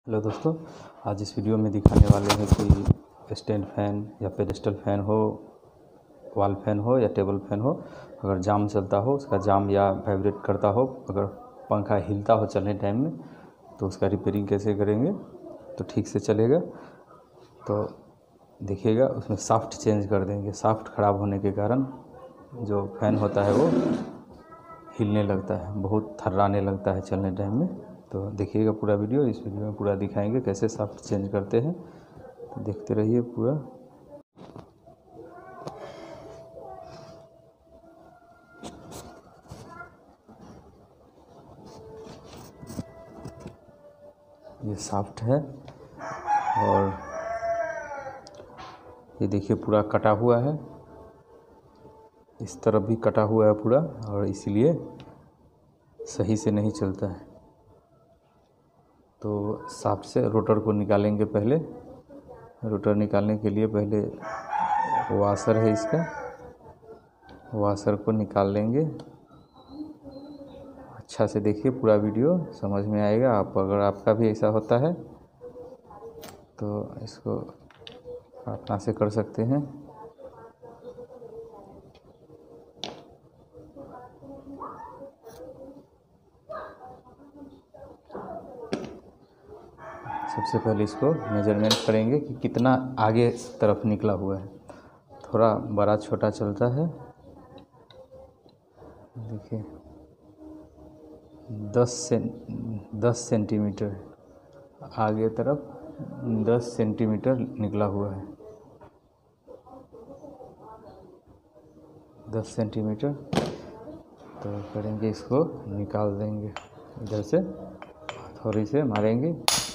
Hello दोस्तों, आज इस वीडियो में दिखाने वाले हैं कि स्टैंड फैन या पेडेस्टल फैन हो, वॉल फैन हो या टेबल फैन हो, अगर जाम चलता हो, उसका जाम या वाइब्रेट करता हो, अगर पंखा हिलता हो चलने टाइम में, तो उसका रिपेयरिंग कैसे करेंगे तो ठीक से चलेगा। तो देखिएगा, उसमें शाफ्ट चेंज कर देंगे। शाफ्ट ख़राब होने के कारण जो फैन होता है वो हिलने लगता है, बहुत थर्राने लगता है चलने टाइम में। तो देखिएगा पूरा वीडियो, इस वीडियो में पूरा दिखाएंगे कैसे शाफ्ट चेंज करते हैं, तो देखते रहिए पूरा। ये शाफ्ट है और ये देखिए पूरा कटा हुआ है, इस तरफ भी कटा हुआ है पूरा, और इसीलिए सही से नहीं चलता है। तो शाफ्ट से रोटर को निकालेंगे। पहले रोटर निकालने के लिए पहले वाशर है, इसका वाशर को निकाल लेंगे। अच्छा से देखिए, पूरा वीडियो समझ में आएगा। अगर आपका भी ऐसा होता है तो इसको अपना से कर सकते हैं। सबसे पहले इसको मेजरमेंट करेंगे कि कितना आगे तरफ निकला हुआ है। थोड़ा बड़ा छोटा चलता है, देखिए 10 सेंटीमीटर आगे तरफ 10 सेंटीमीटर निकला हुआ है। 10 सेंटीमीटर। तो करेंगे, इसको निकाल देंगे, इधर से थोड़ी से मारेंगे।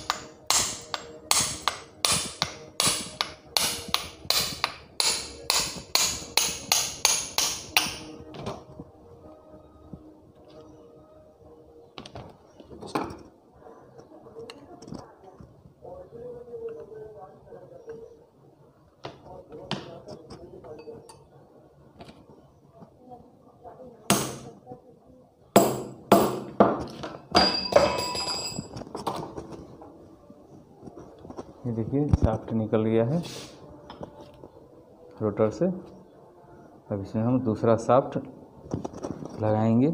ये देखिए शाफ्ट निकल गया है रोटर से। अब इसमें हम दूसरा शाफ्ट लगाएंगे।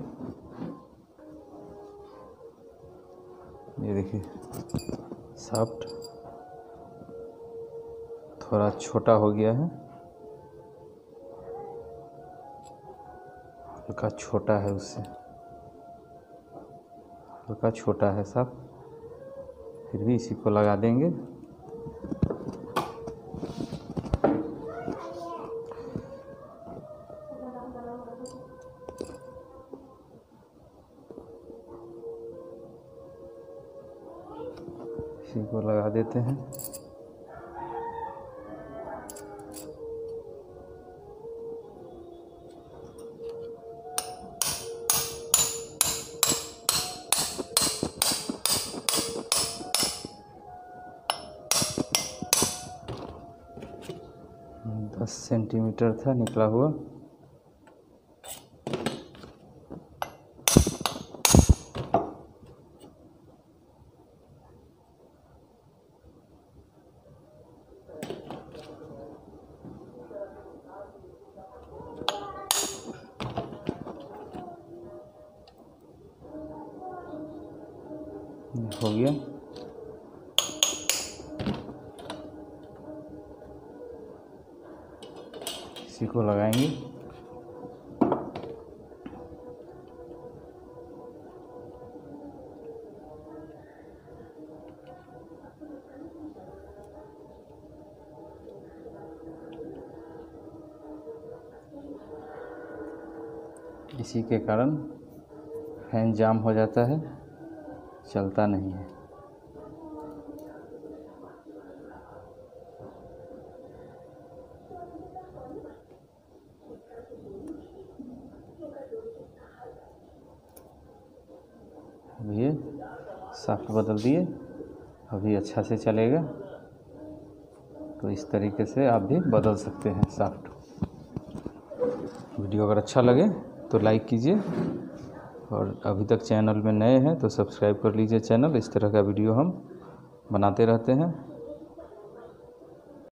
ये देखिए शाफ्ट थोड़ा छोटा हो गया है, हल्का छोटा है, उससे हल्का छोटा है शाफ्ट। फिर भी इसी को लगा देंगे। इसी को लगा देते हैं। दस सेंटीमीटर था निकला हुआ। हो गया। इसी को लगाएंगे। इसी के कारण फैन जाम हो जाता है, चलता नहीं है। अब ये शाफ्ट बदल दिए, अभी अच्छा से चलेगा। तो इस तरीके से आप भी बदल सकते हैं शाफ्ट। वीडियो अगर अच्छा लगे तो लाइक कीजिए, और अभी तक चैनल में नए हैं तो सब्सक्राइब कर लीजिए चैनल। इस तरह का वीडियो हम बनाते रहते हैं।